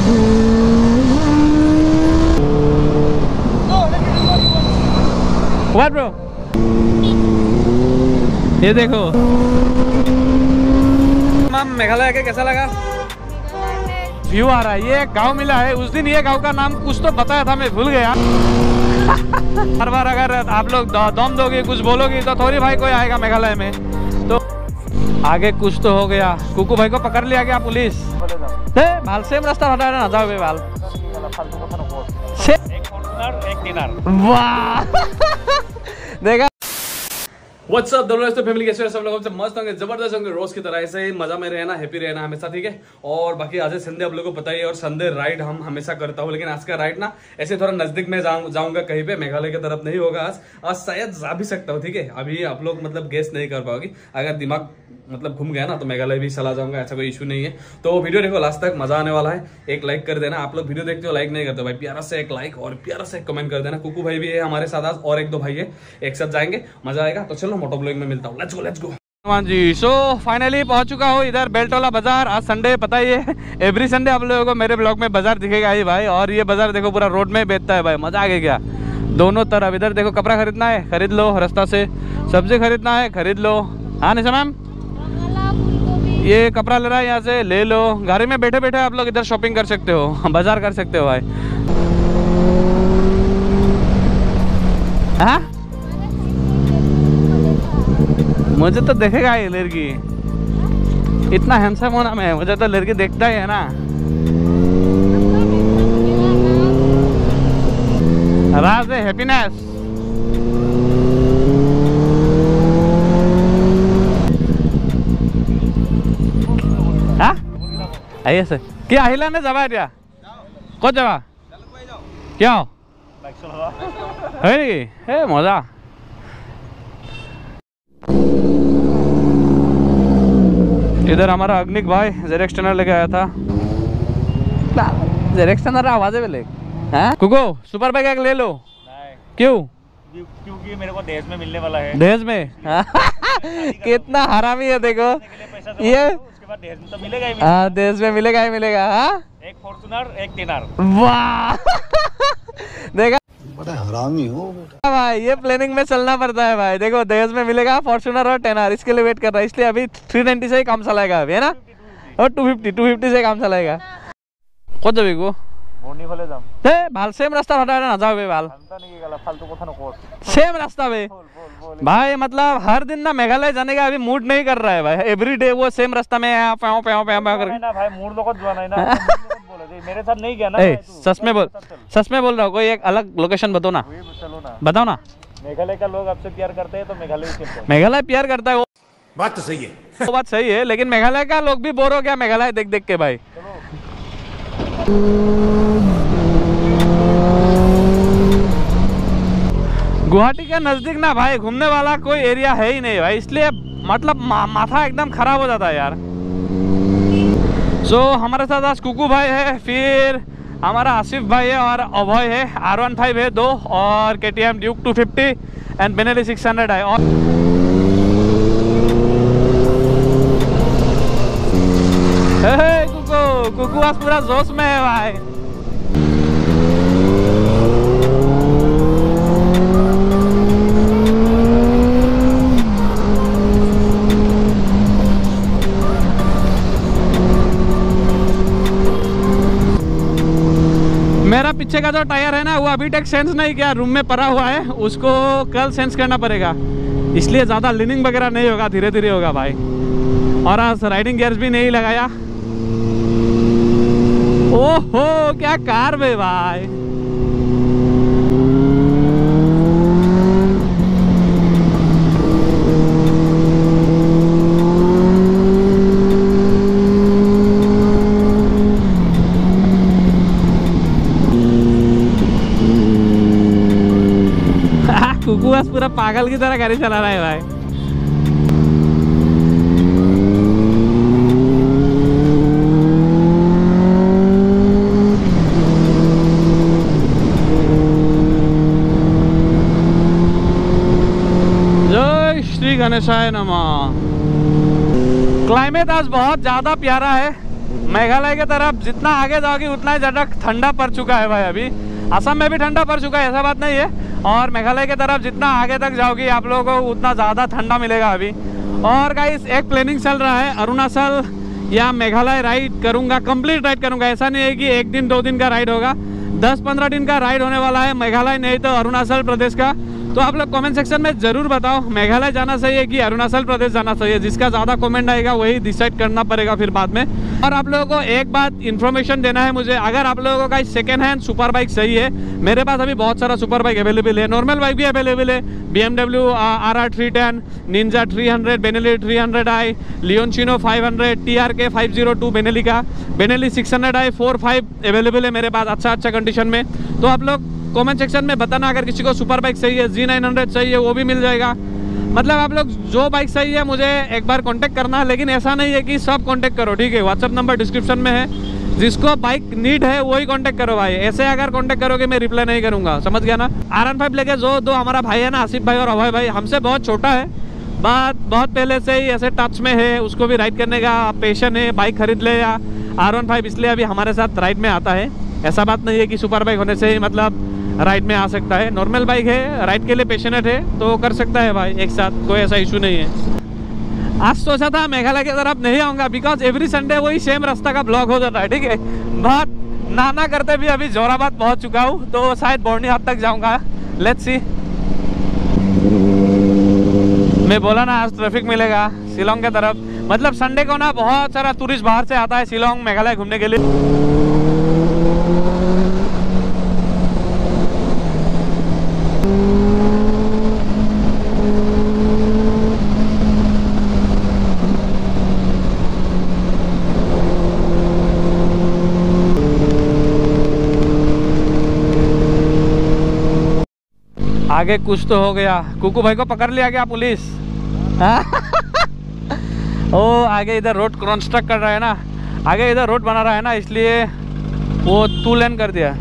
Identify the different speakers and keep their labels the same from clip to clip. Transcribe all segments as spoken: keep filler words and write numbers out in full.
Speaker 1: What bro? ये देखो ma'am, Meghalaya के कैसा लगा? व्यू आ रहा है। ये गांव मिला है, उस दिन ये गांव का नाम कुछ तो बताया था, मैं भूल गया। हर बार अगर आप लोग दम दोगे, कुछ बोलोगे तो थोड़ी भाई कोई आएगा मेघालय में। तो आगे कुछ तो हो गया। कुकू भाई को पकड़ लिया गया पुलिस। भाल सेम रास्ता हटा ना जाओ भाल। वाह देखा। What's up दोनों दोस्तों, फैमिली कैसे हो सब लोग? मस्त होंगे, जबरदस्त होंगे, रोज की तरह ऐसे ही मजा में रहना, हैप्पी रहना हमेशा, ठीक है। और बाकी आज संडे आप लोगों को पता ही है, और संडे राइड हम हमेशा करता हूँ, लेकिन आज का राइड ना ऐसे थोड़ा नजदीक में जाऊंगा कहीं पे, मेघालय की तरफ नहीं होगा आज। आज शायद जा भी सकता हूँ, ठीक है। अभी आप लोग मतलब गेस नहीं कर पाओगे, अगर दिमाग मतलब घूम गया ना तो मेघालय भी चला जाऊंगा, ऐसा कोई इशू नहीं है। तो वीडियो देखो लास्ट तक, मजा आने वाला है। एक लाइक कर देना, आप लोग वीडियो देखते हो लाइक नहीं करते भाई, प्यारा से एक लाइक और प्यारा से एक कमेंट कर देना। कुकू भाई भी है हमारे साथ आज, और एक दो भाई है, एक साथ जाएंगे, मजा आएगा। तो चलो मोटो ब्लॉग में मिलता हूँ, लेट्स गो लेट्स गो। जी सो फाइनली पहुंच चुका हूँ इधर बेल्टोला बाजार। आज संडे पता ही है, एवरी संडे आप लोगों को मेरे ब्लॉग में बाजार दिखेगा ही भाई। और ये बाजार देखो पूरा रोड में बेचता है भाई, मजा आ गया क्या दोनों तरफ। इधर देखो कपड़ा खरीदना है खरीद लो रास्ता से, सब्जी खरीदना है खरीद लो। हाँ नहीं मैम, ये कपड़ा ले रहा है यहाँ से ले लो। गाड़ी में बैठे बैठे आप लोग इधर शॉपिंग कर सकते हो, बाजार कर सकते हो भाई। हाँ मुझे तो देखेगा ये लड़की, इतना हैंडसम होना मैं, मुझे तो लड़की देखता ही है ना। राज है हैप्पीनेस। हाँ आइए से क्या আহিला ने जावा दिया कौन जावा क्या है नी हे मजा। इधर हमारा अग्निक भाई जेरेक्स टनर लेके आया था। जेरेक्स टनर आवाज है बेले। हैं कुको सुपर बाइक एक ले लो। नहीं। क्यों? क्योंकि मेरे को दहेज में मिलने वाला है। दहेज में? कितना हरामी है देखो ये। उसके बाद दहेज में तो मिलेगा ही। हाँ दहेज में मिलेगा ही मिलेगा। हाँ एक फॉर्च्यूनर एक टेनर। वाह देखा बड़ा हरामी हो बेटा भाई, ये प्लानिंग में चलना पड़ता है भाई। देखो दहेज में मिलेगा फॉर्च्यूनर और टेनर, इसके लिए वेट कर रहा है, इसलिए अभी थ्री नाइन्टी से ही काम चलाएगा अभी, है ना। और टू फिफ्टी टू फिफ्टी से काम चलाएगा। कौन जाबी को भाल सेम रास्ता हटा ना जाओ भाल, सेम रास्ता भाई। भाई मतलब हर दिन ना मेघालय जाने का अभी मूड नहीं कर रहा है भाई, एवरी डे वो सेम रास्ता में प्याओ प्याओ प्याओ करके। मेरे साथ नहीं गया ना। सच में बोल, सच में बोल रहा हूँ, कोई एक अलग लोकेशन बताओ ना, बताओ ना। मेघालय का लोग आपसे प्यार करते हैं तो मेघालय मेघालय प्यार करता है, वो बात तो सही है, वो बात सही है। लेकिन मेघालय का लोग भी बोर हो गया मेघालय देख देख के भाई। गुवाहाटी के नजदीक ना भाई घूमने वाला कोई एरिया है ही नहीं भाई, इसलिए मतलब मा, माथा एकदम खराब हो जाता है यार। सो so, हमारे साथ आज कुकू भाई है, फिर हमारा आसिफ भाई है और अभय है। आर वन फाइव है दो, और K T M Duke two fifty and Benelli six hundred है। और हे हे कुकू कुकू आज पूरा जोश में है भाई। मेरा पीछे का जो टायर है ना वो अभी तक सेंस नहीं किया, रूम में पड़ा हुआ है, उसको कल सेंस करना पड़ेगा, इसलिए ज़्यादा लीनिंग वगैरह नहीं होगा, धीरे धीरे होगा भाई। और आज राइडिंग गियर्स भी नहीं लगाया। ओहो क्या कार में भाई। कुकू आज पूरा पागल की तरह गाड़ी चला रहा है भाई। जय श्री गणेशाय नमः। क्लाइमेट आज बहुत ज्यादा प्यारा है, मेघालय की तरफ जितना आगे जाओगी उतना ही ज़्यादा ठंडा पड़ चुका है भाई। अभी असम में भी ठंडा पड़ चुका है, ऐसा बात नहीं है। और मेघालय की तरफ जितना आगे तक जाओगी आप लोगों को उतना ज़्यादा ठंडा मिलेगा अभी। और गाइस एक प्लानिंग चल रहा है, अरुणाचल या मेघालय राइड करूँगा, कंप्लीट राइड करूँगा। ऐसा नहीं है कि एक दिन दो दिन का राइड होगा, दस पंद्रह दिन का राइड होने वाला है, मेघालय नहीं तो अरुणाचल प्रदेश का। तो आप लोग कमेंट सेक्शन में ज़रूर बताओ मेघालय जाना चाहिए कि अरुणाचल प्रदेश जाना चाहिए। जिसका ज़्यादा कमेंट आएगा वही डिसाइड करना पड़ेगा फिर बाद में। और आप लोगों को एक बात इन्फॉर्मेशन देना है मुझे, अगर आप लोगों का सेकेंड हैंड सुपर बाइक सही है, मेरे पास अभी बहुत सारा सुपर बाइक अवेलेबल है, नॉर्मल बाइक भी अवेलेबल है। B M W R R three ten, Ninja three hundred, Benelli three hundred I, Leoncino five hundred, T R K five zero two Benelli का, Benelli six hundred I four five available है मेरे पास अच्छा अच्छा condition में। तो आप लोग comment section में बताना अगर किसी को सुपर बाइक चाहिए, जी नाइन हंड्रेड चाहिए, वो भी मिल जाएगा। मतलब आप लोग जो बाइक सही है मुझे एक बार कांटेक्ट करना, लेकिन ऐसा नहीं है कि सब कांटेक्ट करो, ठीक है। व्हाट्सअप नंबर डिस्क्रिप्शन में है, जिसको बाइक नीड है वही कांटेक्ट करो भाई। ऐसे अगर कांटेक्ट करोगे मैं रिप्लाई नहीं करूंगा, समझ गया ना। आर वन फाइव लेके जो दो हमारा भाई है ना, आसिफ भाई और अभय भाई, हमसे बहुत छोटा है, बात बहुत पहले से ही ऐसे टच में है, उसको भी राइड करने का पैशन है, बाइक खरीद ले या आर वन फाइव, इसलिए अभी हमारे साथ राइड में आता है। ऐसा बात नहीं है कि सुपर बाइक होने से ही मतलब राइड में आ सकता है, नॉर्मल बाइक है, राइड के लिए पैशनेट है तो कर सकता है भाई एक साथ, कोई ऐसा इशू नहीं है। आज सोचा था मेघालय की तरफ नहीं आऊँगा, बिकॉज एवरी संडे वही सेम रास्ता का ब्लॉक हो जाता है, ठीक है। बहुत नाना करते भी अभी जोराबाद पहुँच चुका हूँ, तो शायद बोर्निहाट तक जाऊँगा, लेट्स सी। मैं बोला ना आज ट्रैफिक मिलेगा शिलोंग के तरफ, मतलब संडे को ना बहुत सारा टूरिस्ट बाहर से आता है शिलोंग मेघालय घूमने के लिए। आगे कुछ तो हो गया, कुकू भाई को पकड़ लिया गया पुलिस। ओ आगे इधर रोड कंस्ट्रक्ट कर रहा है ना, आगे इधर रोड बना रहा है ना, इसलिए वो टू लेन कर दिया।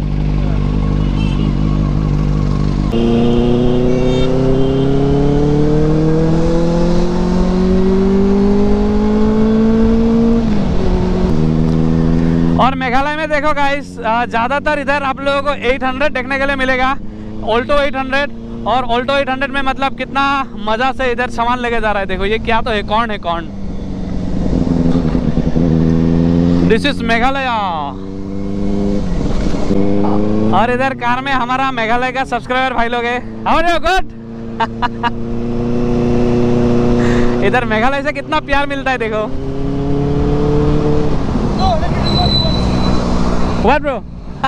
Speaker 1: और मेघालय में देखो गाइस, ज़्यादातर इधर आप लोगों को एट हंड्रेड देखने के लिए मिलेगा, ऑल्टो एट हंड्रेड। और ऑल्टो एट हंड्रेड में मतलब कितना मज़ा से इधर सामान लेके जा रहा है। देखो ये क्या तो है, कौन है कौन, दिस इज मेघालय। और इधर कार में हमारा मेघालय का सब्सक्राइबर भाई लोग है, हाउ आर यू, गुड। इधर मेघालय से कितना प्यार मिलता है देखो। What bro.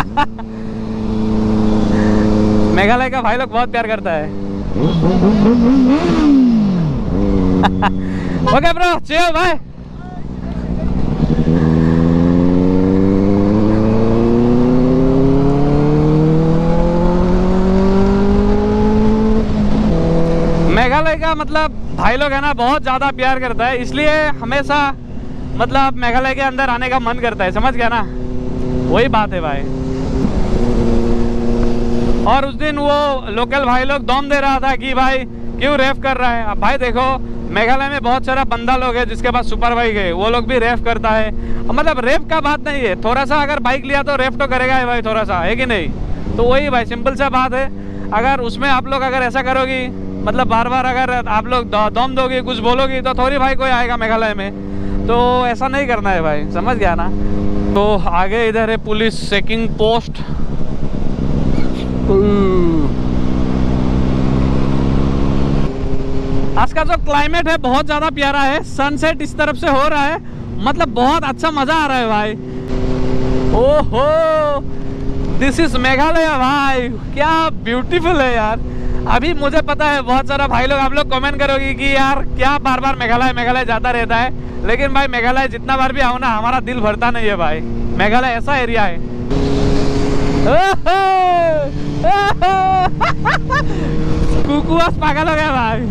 Speaker 1: मेघालय का भाई लोग बहुत प्यार करता है। ओके ब्रो, चिल भाई। मेघालय का मतलब भाई लोग है ना बहुत ज़्यादा प्यार करता है, इसलिए हमेशा मतलब मेघालय के अंदर आने का मन करता है, समझ गया ना, वही बात है भाई। और उस दिन वो लोकल भाई लोग दम दे रहा था कि भाई क्यों रेफ कर रहा है। अब भाई देखो मेघालय में बहुत सारा बंदा लोग है जिसके पास सुपर बाइक है, वो लोग भी रेफ करता है। मतलब रेफ का बात नहीं है, थोड़ा सा अगर बाइक लिया तो रेफ तो करेगा है भाई, थोड़ा सा है कि नहीं। तो वही भाई सिंपल सा बात है, अगर उसमें आप लोग अगर ऐसा करोगी, मतलब बार बार अगर आप लोग दम दोगे, कुछ बोलोगी, तो थोड़ी भाई कोई आएगा मेघालय में। तो ऐसा नहीं करना है भाई, समझ गया ना। तो आगे इधर है पुलिस चेकिंग पोस्ट। आज का जो क्लाइमेट है बहुत ज़्यादा प्यारा है, सनसेट इस तरफ से हो रहा है, मतलब बहुत अच्छा मज़ा आ रहा है भाई। ओहो, दिस इज मेघालय भाई, क्या ब्यूटीफुल है यार। अभी मुझे पता है बहुत सारा भाई लोग आप लोग कमेंट करोगे कि यार क्या बार बार मेघालय मेघालय जाता रहता है, लेकिन भाई मेघालय जितना बार भी आओ ना हमारा दिल भरता नहीं है भाई। मेघालय ऐसा एरिया है। कुकुआस पागल हो गया भाई।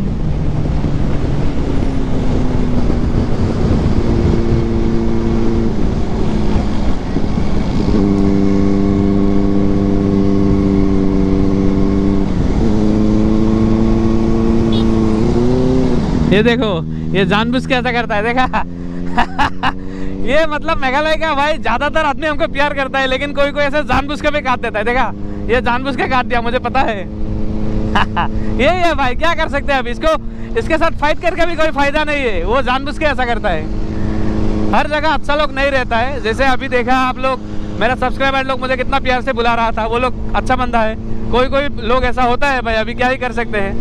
Speaker 1: ये देखो, ये जानबूझ के ऐसा करता है, देखा। ये मतलब मेघालय का भाई ज्यादातर आदमी हमको प्यार करता है, लेकिन कोई कोई ऐसे जानबूझ के भी काट देता है। देखा, ये जानबूझ के काट दिया, मुझे पता है। यही है भाई, क्या कर सकते हैं अब इसको, इसके साथ फाइट करके भी कोई फायदा नहीं है, वो जानबूझ के ऐसा करता है। हर जगह अच्छा लोग नहीं रहता है। जैसे अभी देखा आप लोग, मेरा सब्सक्राइबर लोग मुझे कितना प्यार से बुला रहा था, वो लोग अच्छा बंदा है। कोई कोई लोग ऐसा होता है भाई, अभी क्या ही कर सकते हैं।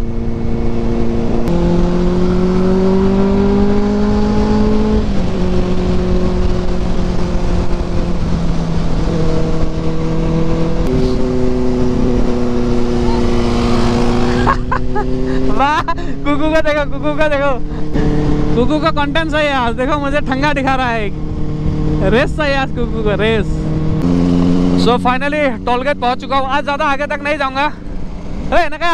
Speaker 1: वाह, कुकू का देखो, कुकू का देखो, कुकू का कंटेंट सही है आज। देखो मुझे ठंगा दिखा रहा है, एक रेस सही है आज कुकू का, race. So finally toll gate पहुंच चुका हूँ। आज ज्यादा आगे तक नहीं जाऊंगा। अरे ना क्या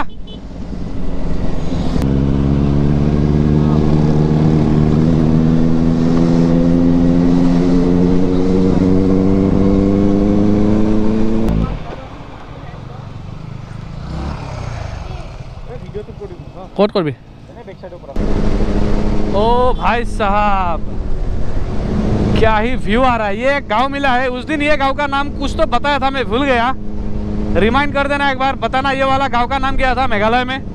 Speaker 1: कोट कर भी। ओ भाई साहब, क्या ही व्यू आ रहा है। ये एक गांव मिला है, उस दिन ये गांव का नाम कुछ तो बताया था, मैं भूल गया। रिमाइंड कर देना एक बार, बताना ये वाला गांव का नाम क्या था मेघालय में।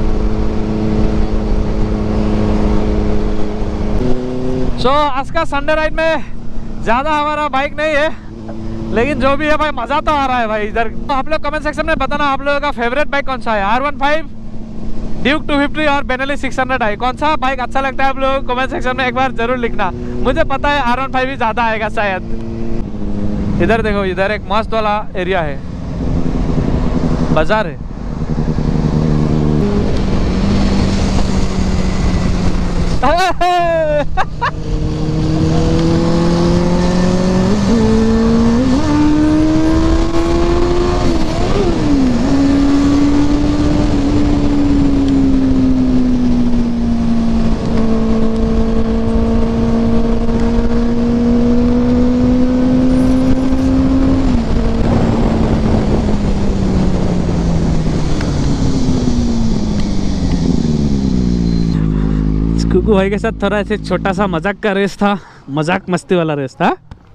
Speaker 1: सो so, आज का संडे राइड में ज्यादा हमारा बाइक नहीं है, लेकिन जो भी है भाई मजा तो आ रहा है भाई इधर। तो आप लोग कमेंट सेक्शन में बताना आप लोगों का फेवरेट बाइक कौन सा है। R one five, Duke two fifty और बेनेली सिक्स हंड्रेड आई, कौन सा बाइक अच्छा लगता है आप लोगों को कमेंट सेक्शन में एक बार जरूर लिखना। मुझे पता है आर वन फाइव ही ज्यादा आएगा शायद। इधर देखो, इधर एक मस्त वाला एरिया है, बाजार है। कुकू भाई के साथ थोड़ा ऐसे छोटा सा मजाक का रेस था, मजाक मस्ती वाला रेस था।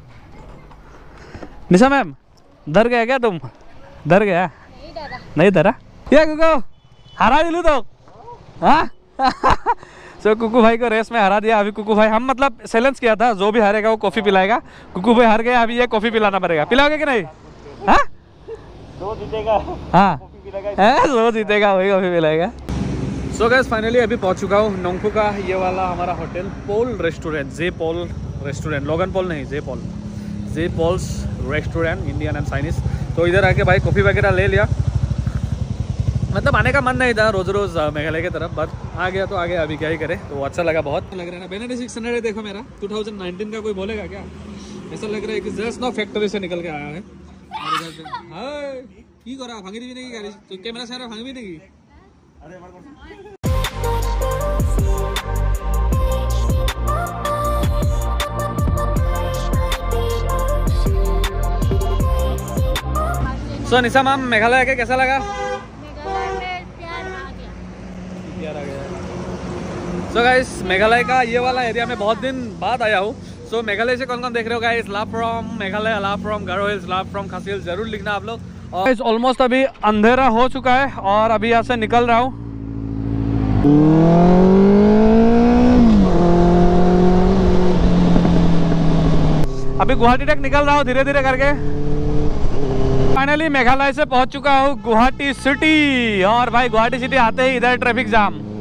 Speaker 1: निशा मैम, डर गया क्या तुम? डर गया? नहीं डरा। नहीं डरा? ये कुकू हरा दिलू तो हाँ। सो कुकू भाई को रेस में हरा दिया। अभी कुकू भाई, हम मतलब चैलेंज किया था, जो भी हारेगा वो कॉफी पिलाएगा। कुकू भाई हार गया, अभी ये कॉफी पिलाना पड़ेगा। पिलाओगे कि नहीं? हाँ, जो जीतेगा हाँ जो जीतेगा वही कॉफी पिलाएगा। सो गाइस फाइनली अभी पहुंच चुका हूँ नोंगपू का ये वाला हमारा hotel, Paul restaurant, J Paul restaurant, Logan Paul नहीं, J Paul, J Paul's restaurant, Indian and Chinese. तो इधर आके भाई कॉफ़ी वगैरह ले लिया। मतलब आने का मन नहीं था रोज रोज मेघालय की तरफ, बट आ गया तो आ गया, अभी क्या ही करे। तो अच्छा लगा, बहुत लग रहा है ना। बेनेली सिक्स हंड्रेड देखो मेरा टू थाउजेंड नाइनटीन का, कोई बोलेगा क्या? ऐसा लग रहा है कि जस्ट ना फैक्ट्री से निकल के आया है। की करा भांगी भी नहीं गाड़ी, तो कैमरा सारा भांगी भी नहीं। सो निशा मैम, मेघालय के कैसा लगा?
Speaker 2: मेघालय में प्यार आ गया।
Speaker 1: प्यार आ गया। सो गाइस मेघालय का ये वाला एरिया में बहुत दिन बाद आया हूँ। सो so, मेघालय से कौन कौन देख रहे हो guys? Love from Meghalaya, love from Garo hills, love from Khasi hills, जरूर लिखना आप लोग। और ऑलमोस्ट अभी अंधेरा हो चुका है और अभी यहाँ से निकल रहा हूँ। अभी गुवाहाटी तक निकल रहा हूँ धीरे धीरे करके। फाइनली मेघालय से पहुंच चुका हूँ गुवाहाटी सिटी। और भाई गुवाहाटी सिटी आते ही इधर ट्रैफिक जाम।